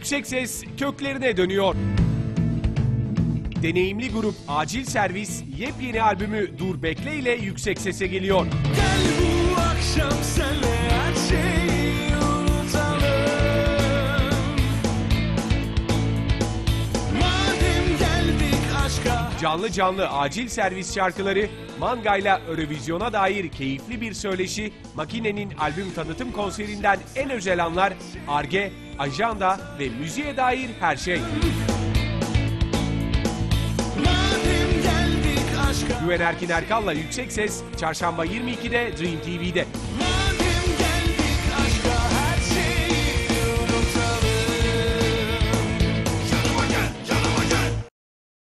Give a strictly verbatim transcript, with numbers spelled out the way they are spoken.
Yüksek Ses köklerine dönüyor. Deneyimli grup Acil Servis yepyeni albümü Dur Bekle ile Yüksek Ses'e geliyor. Gel bu akşam senle her şeyi unutalım. Madem geldik aşka. Canlı canlı Acil Servis şarkıları, mangayla Eurovision'a dair keyifli bir söyleşi, Makine'nin albüm tanıtım konserinden en özel anlar, Ar-Ge, ajanda ve müziğe dair her şey. Madem geldik aşka. Güven Erkin Erkal'la Yüksek Ses, Çarşamba yirmi ikide Dream T V'de.